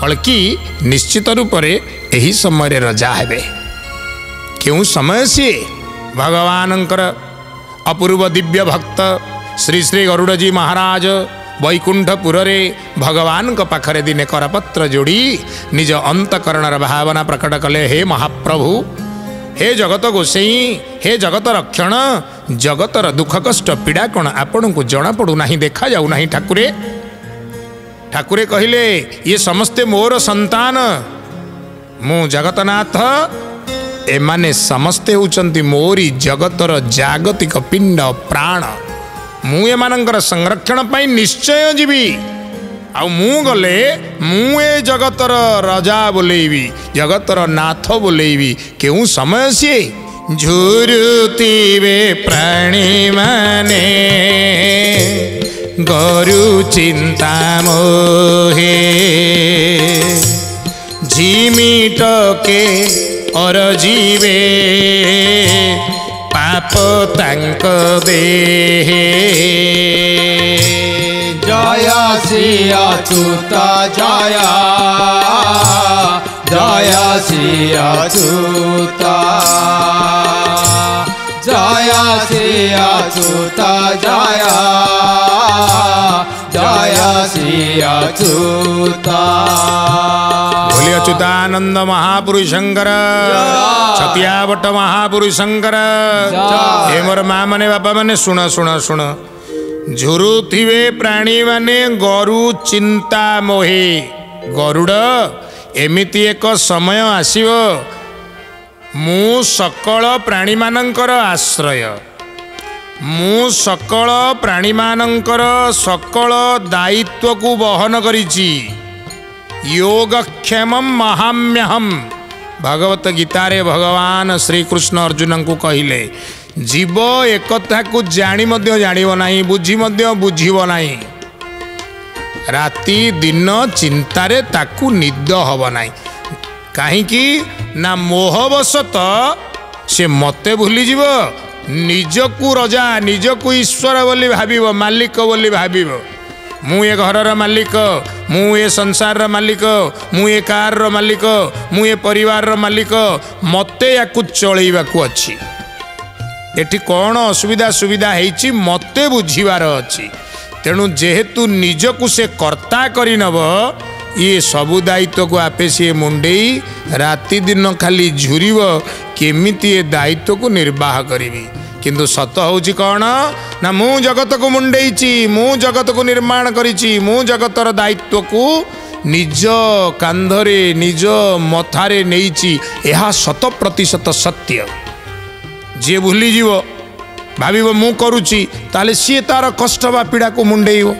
कल्कि निश्चित रूप से यही समय रजा हेबे। क्यों समय सी भगवानंकर अपूर्व दिव्य भक्त श्री श्री गरुड़जी महाराज वैकुंठपुर रे भगवान को पाखरे दिने करपत्र जोड़ी निज अंतकरण भावना प्रकट कले। हे महाप्रभु, हे जगत गोसाई, हे जगत रक्षण, जगतर दुख कष्ट पीड़ा कौन आपण को जना पड़ू ना, देखा जाऊ ना। ठाकुरे ठाकुरे कहले ये समस्ते मोर संतान, मु जगतनाथ, एमाने समस्ते होचंती मोरी जगतर जागतिक पिंड प्राण। मु एमानंकर संरक्षण पाई निश्चय जीवी। आ मु गले मु ए जगतर राजा बोलेबी, जगतर नाथ बोलेबी। क्यों समय सी झुरुतिवे प्राणी माने गरु चिंता मोहे, झिमिटके और जीवे पाप तांक देहे। जय श्री अच्युत जय, जय श्री अच्युत, जय श्री अच्युत जय, जय श्री अच्युत। बोलिए अच्युतानंद महापुरुष शंकर, छतियावट महापुरुष शंकर। हे मोर माँ माने बापा माने सुन सुन सुन। झुरुथिवे प्राणी माने गरु चिंता मोहे। गरुड़ एमिति एक समय आसीबो, मु सकल प्राणी मानंकर आश्रय, मु सकल प्राणी मानंकर सकल दायित्व को वहन करिछि। योगक्षेमं महाम्यहम। भगवत गीता रे भगवान श्री कृष्ण अर्जुन को कहिले, जीव एक कथा को जानी मध्य जानिबो नाही, बुझी मध्य बुझिबो नाही। राति दिन चिंतारे ताकू निद हब नाही। काहींकि ना मोहवशत से मते भूली जीव, निजकू रजा, निजकू ईश्वर बोली भाबिबो, मालिक बोली भाबिबो। मु ए घर मालिक, मु ए संसार मालिक, मु ए कार मालिक, मु ए परिवार मालिक, मते याकू चलैबाकू अछि। एठी कौन असुविधा सुविधा हेछि मते बुझिबार अछि। तेणु जेहेतु निजकू से कर्ता करि नब, ये सबु दायित्व को आपे सी मुंडेई राति दिन खाली झुरिब केमिति ए दायित्व को निर्वाह करिवि। किंतु सत होछि कौन ना, मु जगत को मुंडेइछि, मु जगत को निर्माण करिछि, मु जगतर दायित्व को निज कांधरे निज मथारे नेइछि। यह 100% सत्य। जे भूली जीव भाविब मु करुछि, ताले सी तार कष्ट बा पीड़ा को मुंडेइबो।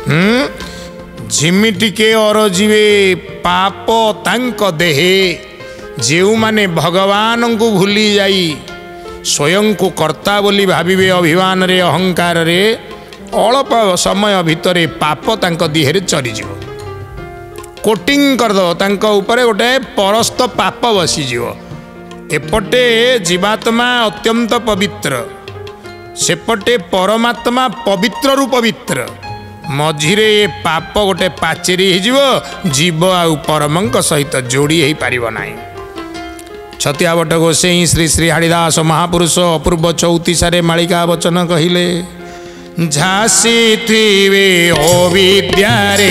झिमिटिके और जीवे पाप तांक देहे। जेउ माने भगवान को भूली जाई स्वयं को कर्ता बोली भाविबे, अभिमान रे अहंकार रे, अल्प समय भितरे पाप तांक देहरे चरी जीव। कोटिंग कर दो तांक ऊपर गोटे परस्त पाप बसी जीव। एपटे जीवात्मा अत्यंत पवित्र, सेपटे परमात्मा पवित्र रु पवित्र, मझिरे ये पाप गोटे पाचेरी हो जीव आउ परमंक सहित जोड़ी हो पारिब नाही। छतियावट गोसाई श्री श्री हरिदास महापुरुष अपूर्व 34 मालिका वचन कहिले, झासी थिवे अविद्यारे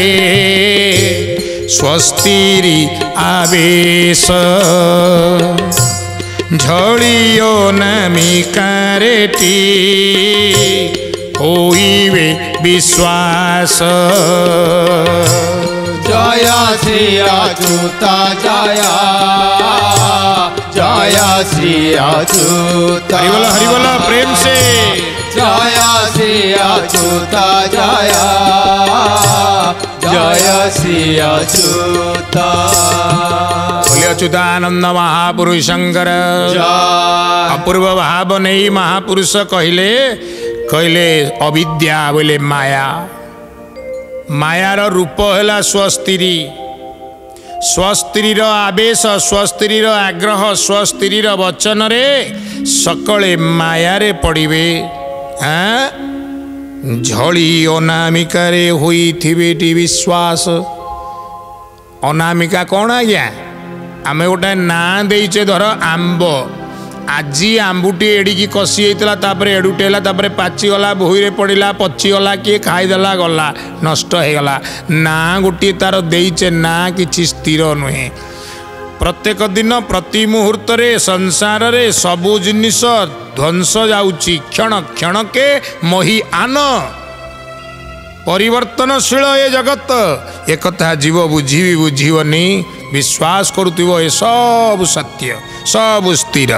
स्वस्तिरी आवेश, झड़ियो नामिकारेटी होइवे विश्वास। जय श्री अच्युत जय, जय श्री अच्युत। हरिबोल प्रेम से जय श्री अच्युत जय, जय श्री अच्युत। अच्युतानंद महापुरुष शंकर। अपूर्व भाव नहीं महापुरुष कहले कहले अविद्या बोले माया, मायार रूप है स्वस्त्री, स्वस्त्री आवेश, स्त्री आग्रह, स्वस्त्री वचन रे सकले मायारे पड़े। हाँ, झड़ी अनामिकारे होइथिबेटी विश्वास। अनामिका कौन आज्ञा आम गोटे ना देचे धर आंब आज आंबुटी एडिकी कषि होता एडुटे है पाचिगला भूई पड़ा पचिगला किए खाईदेला गला नष्ट हो गला ना गोटे तार देचे ना कि स्थिर नुहे प्रत्येक दिन प्रति मुहूर्त संसार रे सबु जिनिस ध्वंस जाउची क्षण क्षण के मही आन परिवर्तनशील ये जगत एक कथा जीव बुझी भी बुझीवनी विश्वास करुथिबो ए सब सत्य सब स्थिर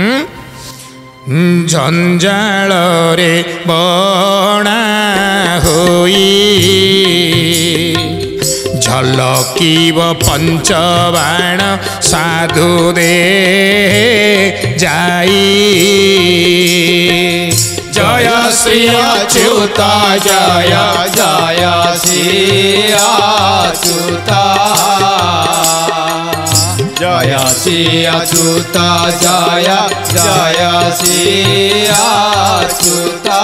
झंझाल रे बणा होई झलकीब पंचबाण साधु दे जाई जय श्री अच्युता जय जय श्री अच्युता जय श्री अच्युता जय जय श्री अच्युता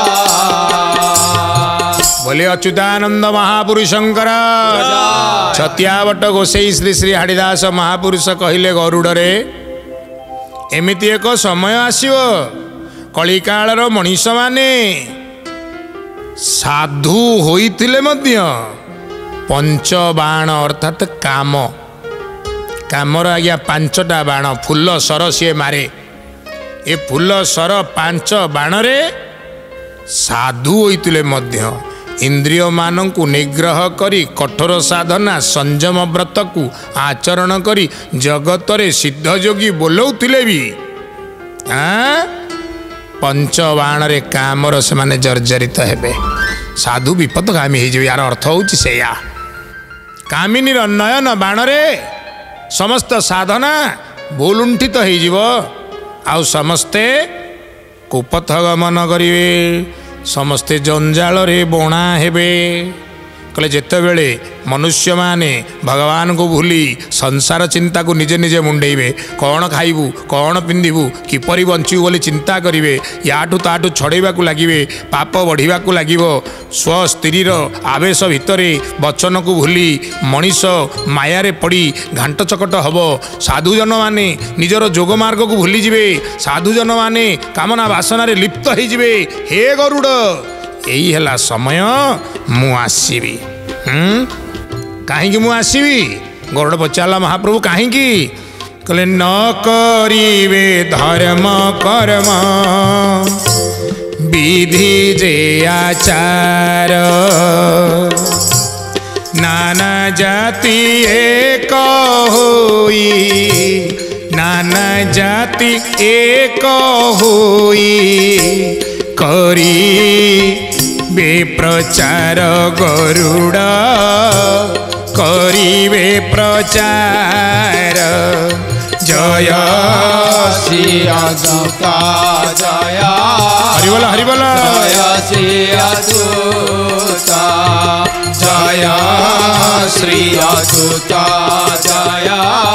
बोले अच्युतानंद महापुरुष शंकर छतियावट गोसाई श्री श्री हाड़ीदास महापुरुष कहले गरुड़े एमिति एक समय आसियो कलिकालर मनीष माने साधु होइथिले मध्य पंचबाण अर्थात काम कामर आज्ञा पांचटा बाण फुल सर सी मारे ए फुल सर पांच बाण रे साधु होइथिले मध्य इंद्रिय मानंकु निग्रह करी कठोर साधना संयम व्रत को आचरण करी जगत रे सिद्ध जोगी बोलौथिले भी पंचबाण रे कामर से माने जर्जरित हेबे साधु विपदगामी हो यार अर्थ होची सेया कामिनी नयन बाण रे समस्त साधना भूलुंठित हो आउ समस्ते कुपथ गमन करिवे समस्ते जंजाल रे बणा हेबे कहले जेते बेले मनुष्य माने भगवान को भूली संसार चिंता को निजे निजे मुंडेबे कौन खाइबू कौन पिंधिबू किपरि बंचू बोली चिंता करिवे याठू ताठू छड़ेबा को लागिवे पाप बढ़िबा को लागिवो स्व स्त्रीर आवेश भितरे वचन को भूली मनीष मायारे पड़ी घांट चकट हबो साधुजन माने निजर जोग मार्ग को भूली जिवे साधुजन माने कामना वासना रे लिप्त हो जिवे हे गरुड़ यही है समय मु आसबि कहीं आसबि गरुड़ पचारा महाप्रभु कहीं कहले न करिवे धर्म कर्म विधि जे आचार नाना जाति एक होई नाना जाति एक होई करी बे प्रचार गरुड़ करिवे प्रचार जय श्री अच्युता जय हरिबोल हरिबोल जय श्री अच्युता जय श्री अच्युता जय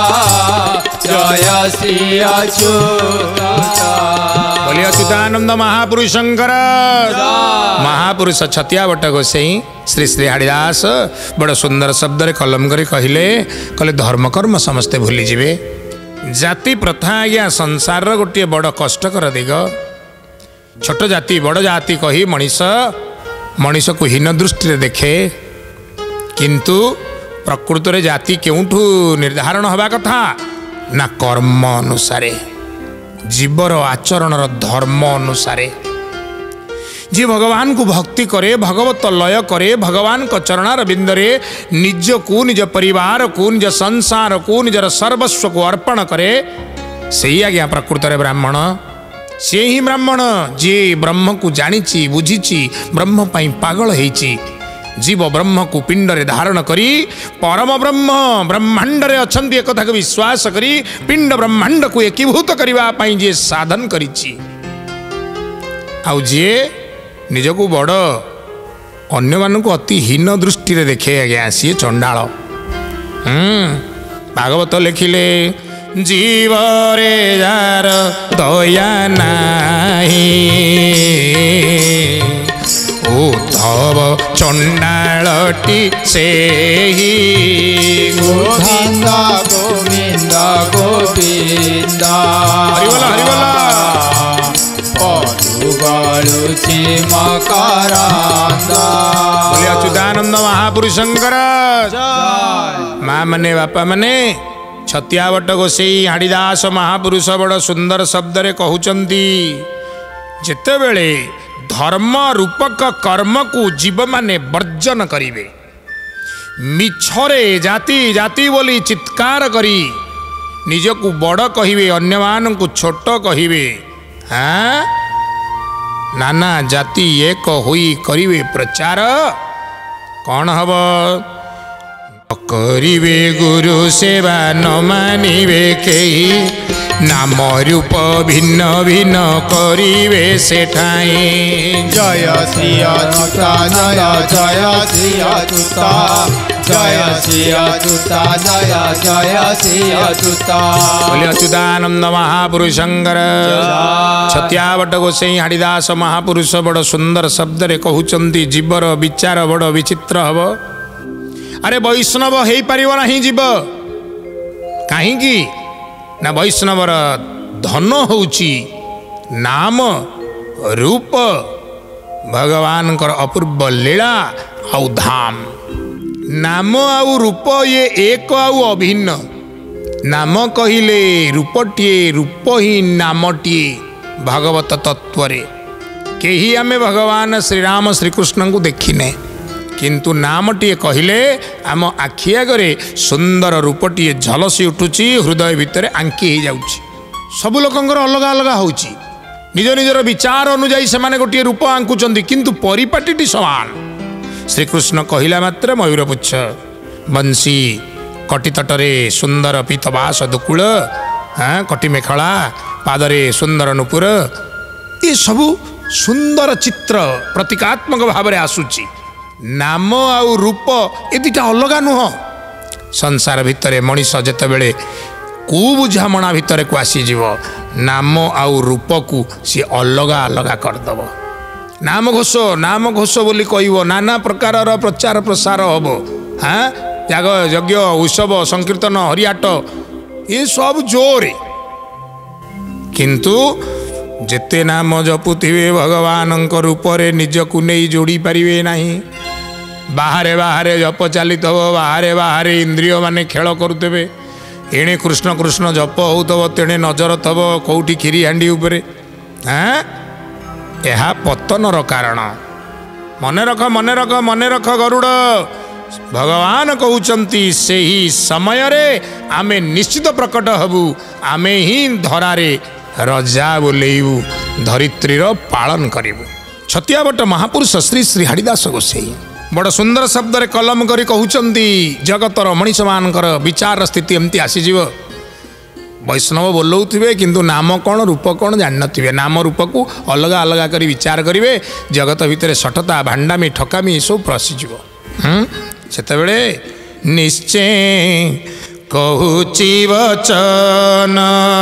जय श्री अच्युता बोलिए अच्युतानंद महापुरुष शंकर महापुरुष छतियावट गोसाई श्री श्री हाड़ीदास बड़ सुंदर शब्द रे कलम कर कहले धर्म कर्म समस्ते भूली जिवे जाति प्रथा आज्ञा संसार गोटे बड़ कष्टकर दिग छोट जाति बड़ जाति कही मनीष को हीन दृष्टि देखे किंतु प्रकृत रे जाति केउठू निर्धारण हवा कथा ना कर्म अनुसारे जीवर आचरण धर्म अनुसारे जी भगवान को भक्ति करे भगवत लय करे भगवान को चरणार बिंदरे निज को निज परिवार को निज संसार को निजर सर्वस्व को अर्पण करे से ही आज्ञा प्रकृत ब्राह्मण से ही ब्राह्मण जी ब्रह्म को जानी बुझी ब्रह्म पाई पागल होईची जीव ब्रह्म को पिंड रे धारण करी परम ब्रह्म ब्रह्मांड रे अछंती एक कथा को विश्वास करी पिंड ब्रह्मांड को एकीभूत करबा पई जे साधन करिची आउ जे निजको बड़ अन्य मान को अति हीन दृष्टि रे देखे आज्ञा सी चंडाल भागवत लिखिले जीव रे जार दया नाही उद्धव चंडालटी से ही ପିଣ୍ଡ ହରିବୋଲ ହରିବୋଲ ପଦୁ ଗଳୁଛି ମକରନ୍ଦ ବୋଲି ଅଚ୍ୟୁତାନନ୍ଦ ମହାପୁରୁଷଙ୍କର ମା ମାନେ ବାପା ମାନେ ଛତିଆ ବଟ ଗୋସେଇ ହାଡ଼ିଦାସ ମହାପୁରୁଷ ବଡ଼ ସୁନ୍ଦର ଶବ୍ଦରେ କହୁଛନ୍ତି ଯେତେବେଳେ ଧର୍ମ ରୂପକ କର୍ମକୁ ଜୀବମାନେ ବର୍ଜନ କରିବେ ମିଛରେ ଜାତି ଜାତି ବୋଲି ଚିତ୍କାର କରି ନିଜକୁ ବଡ଼ କହିବେ ଅନ୍ୟମାନଙ୍କୁ ଛୋଟ କହିବେ ନାନା ଜାତି ଏକ ହୋଇ କରିବେ ପ୍ରଚାର କ'ଣ ହବ କରିବେ ଗୁରୁ ସେବା ନ ମାନିବେ କେହି ନାମ ରୂପ ଭିନ୍ନ ଭିନ୍ନ କରିବେ ସେଠାଇଁ ଜୟ ଶ୍ରୀ ଅଚ୍ୟୁତା ଜୟ ଜୟ ଶ୍ରୀ ଅଚ୍ୟୁତା ଜୟ ଶ୍ରୀ ଅଚ୍ୟୁତା ଜୟ ଜୟ ଶ୍ରୀ ଅଚ୍ୟୁତା ବୋଲି ଅଚ୍ୟୁତାନନ୍ଦ ମହାପୁରୁଷଙ୍କର ଛତିଆ ବଟ ଗୋସେଇ ହାଡ଼ିଦାସ ମହାପୁରୁଷ ବଡ଼ ସୁନ୍ଦର ଶବ୍ଦରେ କହୁଛନ୍ତି ଜୀବର ବିଚାର ବଡ଼ ବିଚିତ୍ର ହବ ଆରେ ବୈଷ୍ଣବ ହେଇପାରିବ ନାହିଁ ଜୀବ କାହିଁକି ନା ବୈଷ୍ଣବର ଧନ ହେଉଛି ନାମ ରୂପ ଭଗବାନଙ୍କର ଅପୂର୍ବ ଲୀଳା ଆଉ ଧାମ ନାମ ଆଉ ରୂପ ଇଏ ଏକ ଆଉ ଅଭିନ୍ନ ନାମ କହିଲେ ରୂପଟିଏ ରୂପ ହିଁ ନାମଟିଏ ଭାଗବତ ତତ୍ତ୍ୱରେ କେହି ଆମେ ଭଗବାନ ଶ୍ରୀରାମ ଶ୍ରୀକୃଷ୍ଣଙ୍କୁ ଦେଖିନେ କିନ୍ତୁ ନାମଟିଏ କହିଲେ ଆମ ଆଖି ଆଗରେ ସୁନ୍ଦର ରୂପଟିଏ ଝଲସି ଉଠୁଛି ହୃଦୟ ଭିତରେ ଆଙ୍କି ହେଇଯାଉଛି ସବୁ ଲୋକଙ୍କର ଅଲଗା ଅଲଗା ହେଉଛି ନିଜ ନିଜର ବିଚାର ଅନୁଯାୟୀ ସେମାନେ ଗୋଟିଏ ରୂପ ଆଙ୍କୁଛନ୍ତି କିନ୍ତୁ ପରିପାଟିଟି ସମାନ ଶ୍ରୀକୃଷ୍ଣ କହିଲା ମାତ୍ରେ ମୟୂରପୁଚ୍ଛ ବଂଶୀ କଟିତଟରେ ସୁନ୍ଦର ପୀତବାସ ଦୁକୁଳ କଟି ମେଖଳା ପାଦରେ ସୁନ୍ଦର ନୂପୁର ଏସବୁ ସୁନ୍ଦର ଚିତ୍ର ପ୍ରତୀକାତ୍ମକ ଭାବରେ ଆସୁଛି ନାମ ଆଉ ରୂପ ଏ ଦୁଇଟା ଅଲଗା ନୁହଁ ସଂସାର ଭିତରେ ମଣିଷ ଯେତେବେଳେ କୁବୁଝାମଣା ଭିତରକୁ ଆସିଯିବ ନାମ ଆଉ ରୂପକୁ ସିଏ ଅଲଗା ଅଲଗା କରିଦେବ ନାମ ଘୋଷ ବୋଲି କହିବ ନାନା ପ୍ରକାରର ପ୍ରଚାର ପ୍ରସାର ହବ ଯାଗ ଯଜ୍ଞ ଉତ୍ସବ ସଂକୀର୍ତ୍ତନ ହରିଆଟ ଏସବୁ ଜୋରେ କିନ୍ତୁ ଯେତେ ନାମ ଜପୁଥିବେ ଭଗବାନଙ୍କ ରୂପରେ ନିଜକୁ ନେଇ ଯୋଡ଼ି ପାରିବେ ନାହିଁ ବାହାରେ ବାହାରେ ଜପ ଚାଲିଥିବ ବାହାରେ ବାହାରେ ଇନ୍ଦ୍ରିୟ ମାନେ ଖେଳ କରୁଥିବେ ଏଣେ କୃଷ୍ଣ କୃଷ୍ଣ ଜପ ହେଉଥିବ ତେଣେ ନଜର ଥବ କେଉଁଠି କ୍ଷୀରି ହାଣ୍ଡି ଉପରେ ଏହା ପତନର କାରଣ ମନେ ରଖ ଗରୁଡ଼ ଭଗବାନ କହୁଛନ୍ତି ସେହି ସମୟରେ ଆମେ ନିଶ୍ଚିତ ପ୍ରକଟ ହେବୁ ଆମେ ହିଁ ଧରାରେ ରଜା ବୋଲେଇବୁ ଧରିତ୍ରୀର ପାଳନ କରିବୁ ଛତିଆ ବଟ ମହାପୁରୁଷ ଶ୍ରୀ ଶ୍ରୀ ହାଡ଼ିଦାସ ଗୋସେଇ ବଡ଼ ସୁନ୍ଦର ଶବ୍ଦରେ କଲମ କରି କହୁଛନ୍ତି ଜଗତର ମଣିଷମାନଙ୍କର ବିଚାର ସ୍ଥିତି ଏମିତି ଆସିଯିବ ବୈଷ୍ଣବ ବୋଲଉଥିବେ କିନ୍ତୁ ନାମ କ'ଣ ରୂପ କ'ଣ ଜାଣିନଥିବେ ନାମ ରୂପକୁ ଅଲଗା ଅଲଗା କରି ବିଚାର କରିବେ ଜଗତ ଭିତରେ ସଠତା ଭାଣ୍ଡାମି ଠକାମି ଏସବୁ ପ୍ରସିଯିବ ସେତେବେଳେ ନିଶ୍ଚୟ କହୁଛି ବଚନ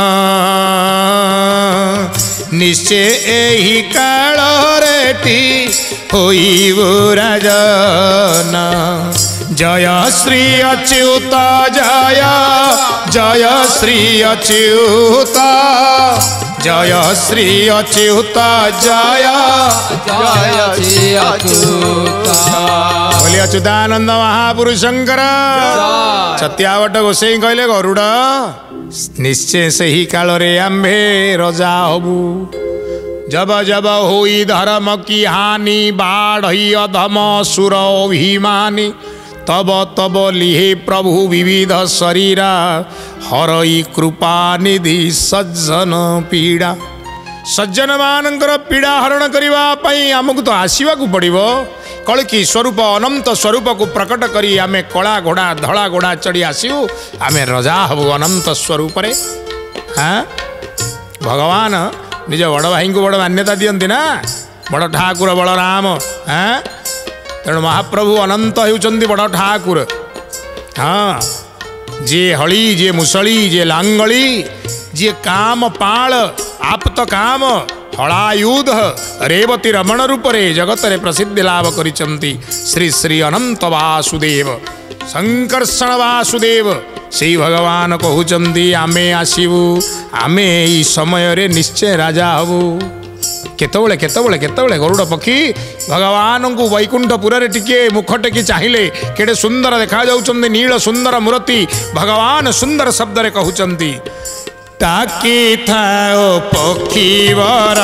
ନିଶ୍ଚୟ ଏହି କାଳରେଟି ହୋଇବୁ ରାଜନ ଜୟ ଶ୍ରୀ ଅଚ୍ୟୁତ ଜୟ ଜୟ ଶ୍ରୀ ଅଚ୍ୟୁତ ଜୟ ଶ୍ରୀ ଅଚ୍ୟୁତ ଜୟ ଜୟ ଶ୍ରୀ ଅଚ୍ୟୁତ ବୋଲି ଅଚ୍ୟୁତାନନ୍ଦ ମହାପୁରୁଷଙ୍କର ଛତିଆ ବଟ ଗୋସେଇ କହିଲେ ଗରୁଡ଼ ନିଶ୍ଚୟ ସେହି କାଳରେ ଆମ୍ଭେ ରଜା ହବୁ जब जब होई धर्म की हानि बाढ़ई अधम सुर अभिमानी तब तब लिहे प्रभु विविध शरीरा हरई कृपा निधि सज्जन पीड़ा सज्जन मानकर पीड़ा हरण करने आमको तो आसवाक पड़ो कलकी स्वरूप अनंत स्वरूप को प्रकट करी आमे कला घोड़ा धड़ा घोड़ा चढ़ी आसू आमे रजा हबु अनंत स्वरूप हाँ भगवान निज बड़ भाई को बड़ मान्यता दियंती ना बड़ ठाकुर बलराम हाँ तेणु महाप्रभु अनंत होउचंदी बड़ ठाकुर हाँ जे हली जे मुसली जे लांगली जे काम पाल आप्त काम हलायुध रेवती रमण रूप रे जगत रे प्रसिद्धि लाभ करिचंती श्री श्री अनंत वासुदेव संकर्षण वासुदेव से भगवान कहउचंदी आमे आसीबू आमे ई समय रे निश्चय राजा हबू केतबले केतबले केतबले गरुड़ पक्षी भगवान को वैकुंठपुर रे टिके मुख टेकी चाहिए केड़े सुंदर देखा जाउचंदी नील सुंदर मूर्ति भगवान सुंदर शब्द रे कहउचंदी ताकी थाओ पक्षीवर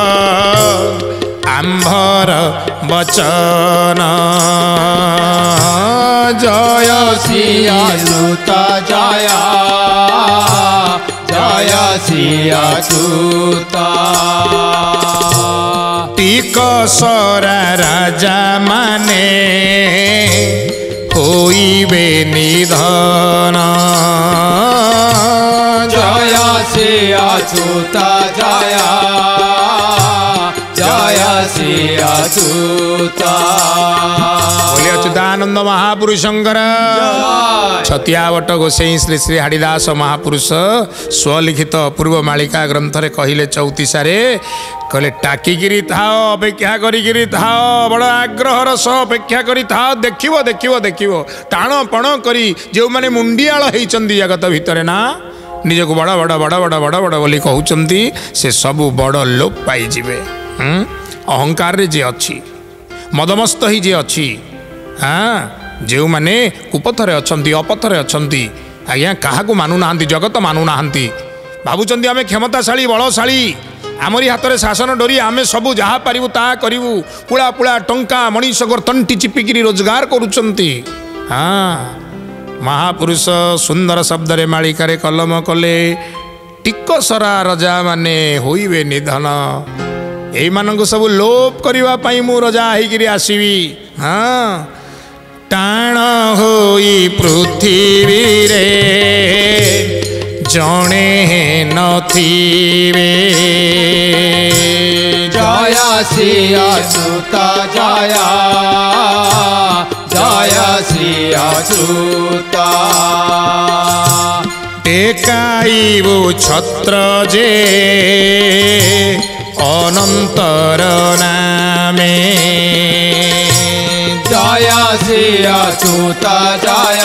आंभर बचन जय सियाचुत जय जय सियाचुत टिकसरा राजा माने होइबे निधन जय सियाचुत जय जय सियाचुत बोलिए अच्युतानंद महापुरुषंकर छतियावट गोसाई श्री श्री हाड़ीदास महापुरुष स्वलिखित पूर्व मालिका ग्रंथ रे कहिले 34 कहले टाकिगिरी थाओ अपेक्षा करिगिरी थाओ बड़ आग्रहर सह अपेक्षा करी थाओ देखिवो देखिवो देखिवो टाण पण करी जो माने मुंडियाळ हेइचंदी जगत भितरे ना निजको बड़ बड़ बड़ बड़ बड़ बड़ बोली कहउचंदी से सबु बड़ लोप पाई जिवे अहंकार रे जे अच्छी मदमस्त ही जे अच्छी हाँ जो माने कुपथरे अच्छंती अपथरे अच्छंती आज्ञा काहाकू मानु नाहंती जगत मानु नाहंती भाबुचंदी आमे क्षमताशाली बलशाली आमरी हाथ में शासन डोरी आमे सबू जहाँ पारिबू ताहा करिबू पुला पुला टंका मनीषकर तंटी चिपिकी रोजगार करुचंती हाँ महापुरुष सुंदर शब्द रे मालिकारे कलम कले टिकसरा रजा माने होइबे निधन एई मानंको सब लोप करिवा पई मु रजा हेकिरी आसीबी हाँ टाण होई पृथ्वी रे जणे नथिबे जय सियाचुत जय जय सियाचुत टेकाइबु छत्र जे अनंतर नामे जय सियाचुत जय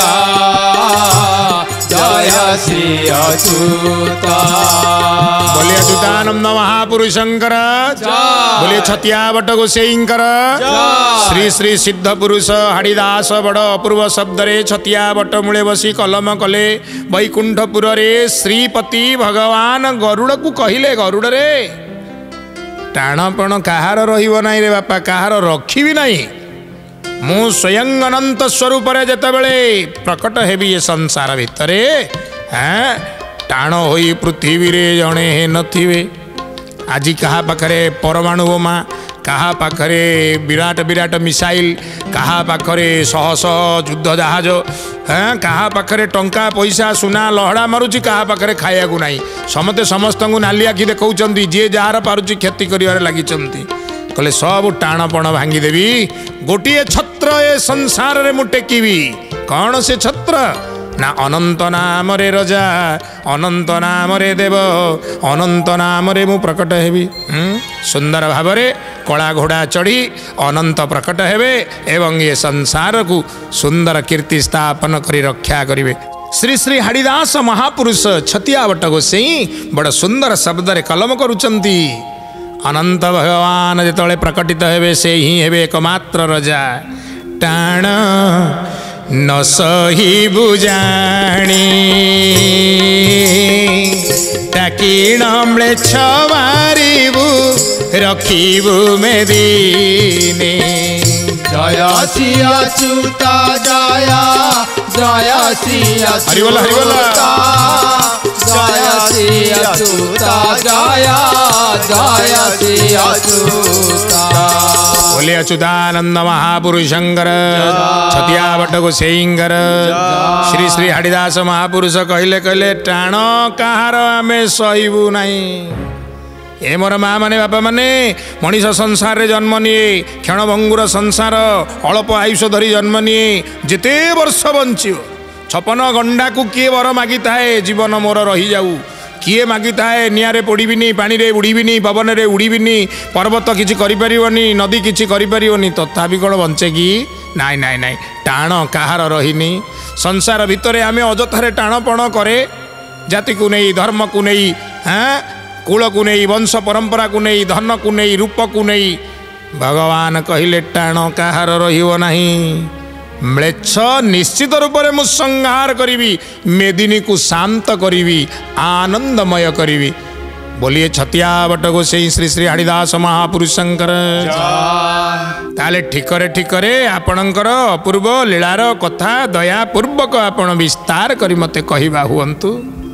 जय सियाचुत बोलिए अच्युतानंद महापुरुषंकर बोलिए छतियावट गोसाईंकर श्री श्री सिद्ध पुरुष हाड़ीदास बड़ अपूर्व शब्द रे छतियावट मूले बसी कलम कले वैकुंठपुर रे श्रीपति भगवान गरुड़ को कहिले गरुड़ रे टाणपण कहार रहिबो नाही रे बापा कहार रखिबी नाही मु स्वयं अनंत स्वरूप जितेबले प्रकट हेबी ये संसार भितरे हाँ टाण होई पृथ्वी रे जणे नथिबे आज कहा पाखरे परमाणु बोमा कहा पाखरे विराट विराट मिसाइल कहा पाखरे शह शह युद्ध जहाज हाँ कहा पाखरे टंका पैसा सुना लहड़ा मारुची कहा पाखरे खाया को नहीं समते समस्त को नाली आखि देखौचंती जे जार पारुची क्षति करिवारे लागिचंती कहले सब टाणपण भांगीदेवी गोटे छत्र ए संसार रे मु टेकिबी कौन से छत्र ना अनंत नाम रे रजा अनंत नाम रे देव अनंत नाम रे मु प्रकट हेबी सुंदर भाव रे कला घोड़ा चढ़ी अनंत प्रकट हेबे एवं ये संसार को सुंदर कीर्ति स्थापन करी रक्षा करिवे श्री श्री हाड़ीदास महापुरुष छतियावट गोसाई बड़ सुंदर शब्द रे कलम करुचंती अनंत भगवान जिते प्रकटित हेबे से ही हेबे एकमात्र रजा टाण न सही बुजाणी टाकीण म्लेच्छ मारिबू रखिबू मेदिने जय सियाचुत जय जय सियाचुत हरिबोल हरिबोल जय सियाचुत जय जय सियाचुत बोले अच्युतानंद महापुरुषंकर छतियावट गोसाईंकर श्री श्री हाड़ीदास महापुरुष कहले कहले टाण कहार आमे सहिबू नाही ए मोर माँ माने बापा माने मनीष संसार रे जन्म निए क्षणभंगुर संसार अल्प आयुष धरी जन्म निए जिते वर्ष बंचिव 56 गंडा को किए वर मागी थाए जीवन मोर रही जाऊ किए मागी थाए निआरे पोड़ीबिनी पानी रे उड़ीबिनी पवन रे उड़ीबिनी पर्वत किछि करि परिबनी नदी किछि करि परिबनी तथापि कोन बंचे कि नाई नाई नाई टाण कहार रहीनी संसार भितर आमे अजथारे टाणपण करे जाति को नहीं धर्म को नहीं कूल को नहीं वंश परंपरा को नहीं धन को नहीं रूप को नहीं भगवान कहिले टाण कहार रहिबो नाही म्लेच्छ निश्चित रूप से मु संहार करी मेदिनी को शांत करी आनंदमय करी बोलिए छतिया बट गोसाई श्री श्री हरिदास महापुरुषंकर ताले ठिकरे ठिकरे आपणकर अपूर्व लीलार कथा दया पूर्वक आपण विस्तार करी मते कहिबा हुअंतु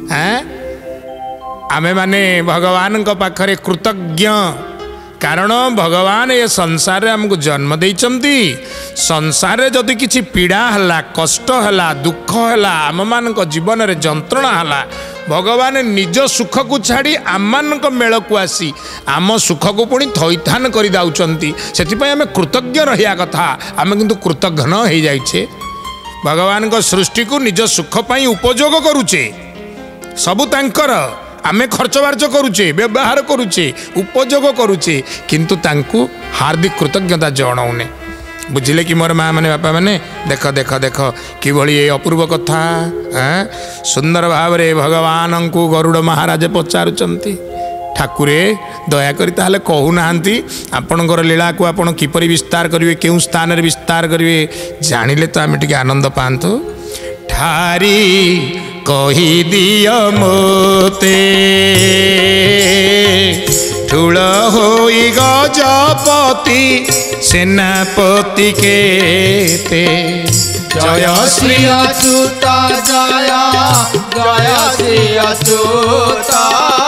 आमे माने भगवान को पाखरे कृतज्ञ कारण भगवान ये संसार आमको जन्म देइचंती संसार जदि किछि पीड़ा हला कष्ट हला दुख हला आम मान जीवन रे जंत्रणा हला भगवान निज सुख को छाड़ी आम मान मेल को आसी आम सुख को पुणी थैथान कर दाउचंती सेथिपय आमे कृतज्ञ रहिया कथा आमे किंतु कृतज्ञ न हो जाइछे भगवान को सृष्टि को निज सुख पई उपयोग करूचे सबु तांकर आमे खर्च बार्च करुचे व्यवहार करुचे उपयोग करुचे किंतु तांकु हार्दिक कृतज्ञता जणाउने बुझिले कि मोर माँ मैंने बापा मैंने देख देख देख कि ये अपूर्व कथा सुंदर भाव रे भगवान को गरुड़ महाराज पचारुचंती ठाकुरे दयाकरी ताहले कहूना आपणकर लीला को आपण किपरि विस्तार करिवे केउ स्थान रे विस्तार करिवे जानिले तो आमे टिके आनंद पांतु ठारी कही दियो मोते ठुल होई गजपति सेनापति केते जय श्री अच्युता जय जय श्री अच्युता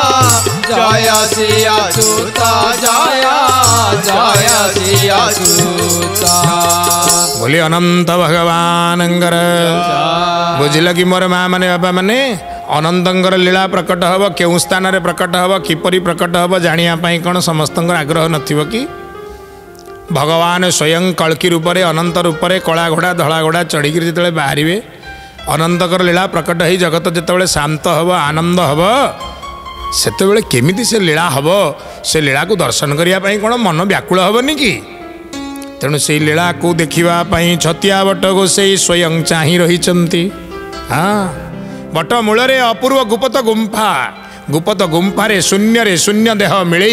जय श्री अच्युता जय जय श्री अच्युता बोले अनंत भगवान बुझल कि मोर माँ माने बाबा माने अनंतर लीला प्रकट हम केउ स्थान रे प्रकट हम किपरि प्रकट हम जानिया कौन समस्त आग्रह नथिबो कि भगवान स्वयं कल्कि रूप से अनंत रूप से कला घोड़ा धला घोड़ा चढ़ी जो बाहर अनंतर लीला प्रकट हो जगत जिते शांत हम आनंद हम से केमिति से लीला हम से लीला को दर्शन करने कौन मन व्याकुल हेनी कि तेणु से लीला को देखापी छतिया बट गोसाई स्वयं चाह रही हाँ बट मूल अपूर्व गुप्त गुंफा रे शून्य देह मिले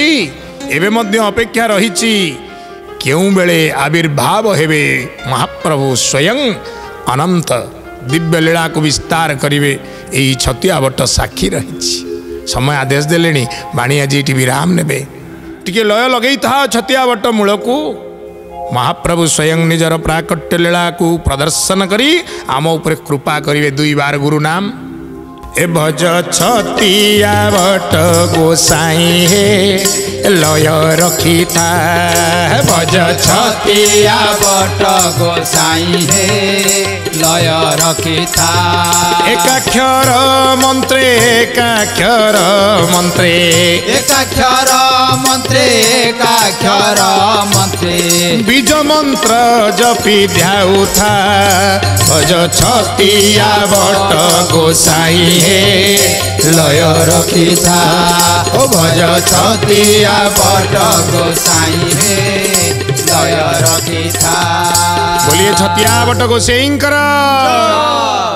जाइए अपेक्षा रही क्यों बेले आविर्भाव हेबे महाप्रभु स्वयं अनंत दिव्य लीला को विस्तार करिवे एई छतिया बट साक्षी रही समय आदेश देले बाणी आज ये विराम ने टिके लय लगे था छतिया बट मूल को महाप्रभु स्वयं निजर प्राकट्य लीला को प्रदर्शन करी आम उपरे कृपा करिवे 2 बार गुरु नाम ए भज छतिया बट गोसाई हे लय रखी था भज छतिया बट गोसाई हे लय रखी था एकाक्षर मंत्रे एकाक्षर मंत्रे एकाक्षर मंत्रे एकाक्षर मंत्रे बीज मंत्र जपी ध्याउ था भज छतिया बट गोसाई हे लय रखी था ओ भज छतिया बट गोसाई हे लय रखी था बोलिए छतिया बट गोसाई